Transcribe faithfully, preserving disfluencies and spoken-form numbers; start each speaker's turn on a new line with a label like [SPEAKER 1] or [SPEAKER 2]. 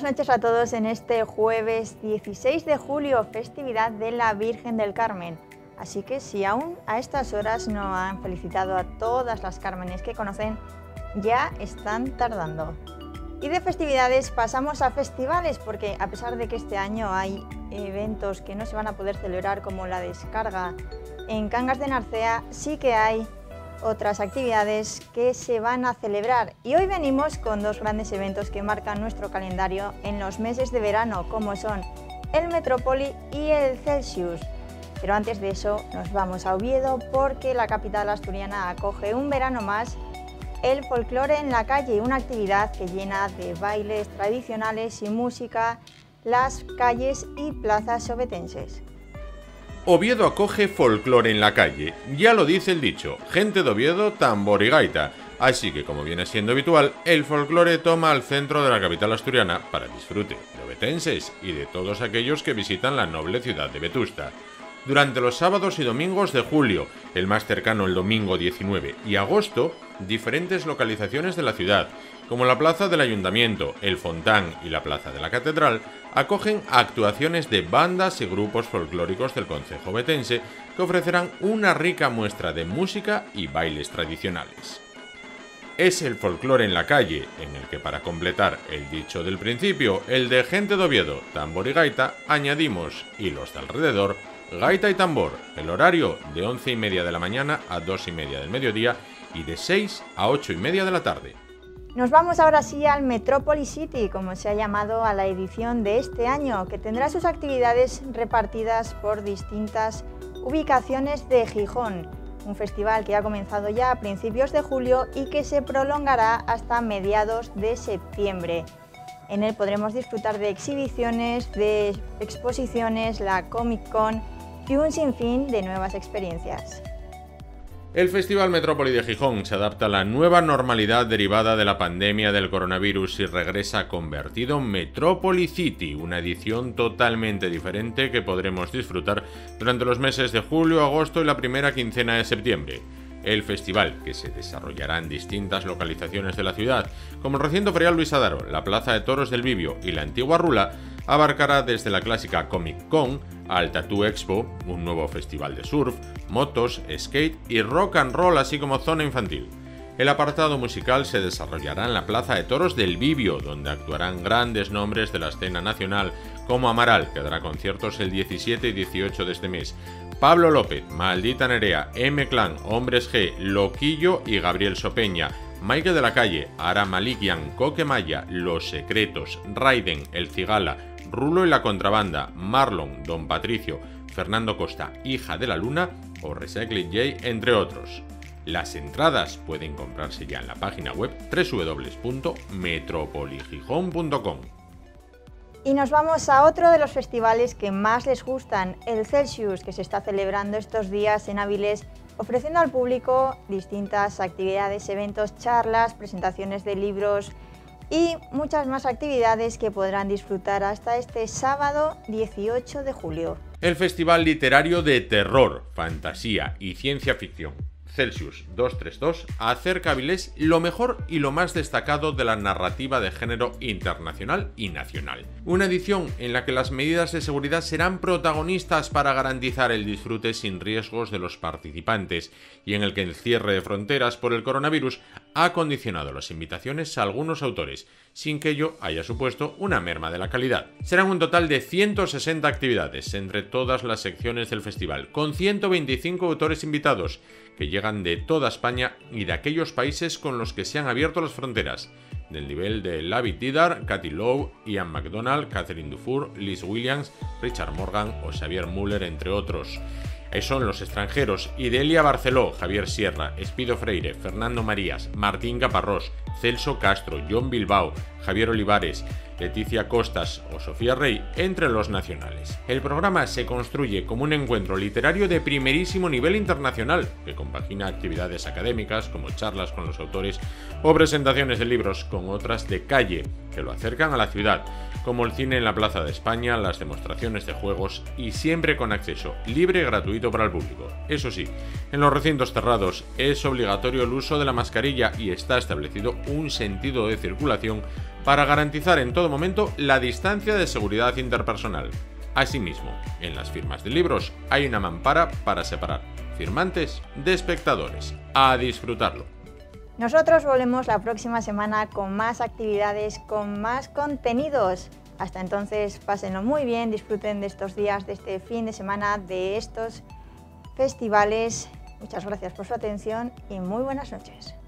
[SPEAKER 1] noches a todos en este jueves dieciséis de julio, festividad de la Virgen del Carmen. Así que si aún a estas horas no han felicitado a todas las Cármenes que conocen, ya están tardando. Y de festividades pasamos a festivales, porque a pesar de que este año hay eventos que no se van a poder celebrar como la descarga en Cangas de Narcea, sí que hay otras actividades que se van a celebrar. Y hoy venimos con dos grandes eventos que marcan nuestro calendario en los meses de verano, como son el Metrópoli y el Celsius. Pero antes de eso nos vamos a Oviedo, porque la capital asturiana acoge un verano más el folclore en la calle, una actividad que llena de bailes tradicionales y música las calles y plazas ovetenses.
[SPEAKER 2] Oviedo acoge folclore en la calle, ya lo dice el dicho, gente de Oviedo, tambor y gaita. Así que, como viene siendo habitual, el folclore toma al centro de la capital asturiana para disfrute de ovetenses y de todos aquellos que visitan la noble ciudad de Vetusta. Durante los sábados y domingos de julio, el más cercano el domingo diecinueve, y agosto, diferentes localizaciones de la ciudad, como la plaza del Ayuntamiento, el Fontán y la plaza de la Catedral, acogen actuaciones de bandas y grupos folclóricos del concejo ovetense que ofrecerán una rica muestra de música y bailes tradicionales. Es el folclore en la calle, en el que, para completar el dicho del principio, el de gente de Oviedo, tambor y gaita, añadimos, y los de alrededor, gaita y tambor, el horario de once y media de la mañana a dos y media del mediodía y de seis a ocho y media de la tarde.
[SPEAKER 1] Nos vamos ahora sí al Metrópoli City, como se ha llamado a la edición de este año, que tendrá sus actividades repartidas por distintas ubicaciones de Gijón. Un festival que ha comenzado ya a principios de julio y que se prolongará hasta mediados de septiembre. En él podremos disfrutar de exhibiciones, de exposiciones, la Comic Con y un sinfín de nuevas experiencias.
[SPEAKER 2] El Festival Metrópoli de Gijón se adapta a la nueva normalidad derivada de la pandemia del coronavirus y regresa convertido en Metrópoli City, una edición totalmente diferente que podremos disfrutar durante los meses de julio, agosto y la primera quincena de septiembre. El festival, que se desarrollará en distintas localizaciones de la ciudad, como el recinto ferial Luis Adaro, la Plaza de Toros del Bibio y la Antigua Rula, abarcará desde la clásica Comic Con al Tattoo Expo, un nuevo festival de surf, motos, skate y rock and roll, así como zona infantil. El apartado musical se desarrollará en la Plaza de Toros del Bibio, donde actuarán grandes nombres de la escena nacional, como Amaral, que dará conciertos el diecisiete y dieciocho de este mes, Pablo López, Maldita Nerea, M-Clan, Hombres G, Loquillo y Gabriel Sopeña, Michael de la Calle, Ara Malikian, Coquemaya, Los Secretos, Raiden, El Cigala, Rulo y la Contrabanda, Marlon, Don Patricio, Fernando Costa, Hija de la Luna o Recycling J, entre otros. Las entradas pueden comprarse ya en la página web doble u doble u doble u punto metropoligijón punto com.
[SPEAKER 1] Y nos vamos a otro de los festivales que más les gustan, el Celsius, que se está celebrando estos días en Avilés, ofreciendo al público distintas actividades, eventos, charlas, presentaciones de libros y muchas más actividades que podrán disfrutar hasta este sábado dieciocho de julio.
[SPEAKER 2] El Festival Literario de Terror, Fantasía y Ciencia Ficción Celsius doscientos treinta y dos acerca a Avilés lo mejor y lo más destacado de la narrativa de género internacional y nacional. Una edición en la que las medidas de seguridad serán protagonistas para garantizar el disfrute sin riesgos de los participantes y en el que el cierre de fronteras por el coronavirus ha condicionado las invitaciones a algunos autores, sin que ello haya supuesto una merma de la calidad. Serán un total de ciento sesenta actividades entre todas las secciones del festival, con ciento veinticinco autores invitados, que llegan de toda España y de aquellos países con los que se han abierto las fronteras, del nivel de Lavi Tidar, Katy Lowe, Ian McDonald, Catherine Dufour, Liz Williams, Richard Morgan o Xavier Müller, entre otros. Son los extranjeros Idelia Barceló, Javier Sierra, Espido Freire, Fernando Marías, Martín Caparrós, Celso Castro, John Bilbao, Javier Olivares, Leticia Costas o Sofía Rey, entre los nacionales. El programa se construye como un encuentro literario de primerísimo nivel internacional, que compagina actividades académicas como charlas con los autores o presentaciones de libros con otras de calle, que lo acercan a la ciudad, como el cine en la Plaza de España, las demostraciones de juegos y siempre con acceso libre y gratuito para el público. Eso sí, en los recintos cerrados es obligatorio el uso de la mascarilla y está establecido un sentido de circulación para garantizar en todo momento la distancia de seguridad interpersonal. Asimismo, en las firmas de libros hay una mampara para separar firmantes de espectadores. ¡A disfrutarlo!
[SPEAKER 1] Nosotros volvemos la próxima semana con más actividades, con más contenidos. Hasta entonces, pásenlo muy bien, disfruten de estos días, de este fin de semana, de estos festivales. Muchas gracias por su atención y muy buenas noches.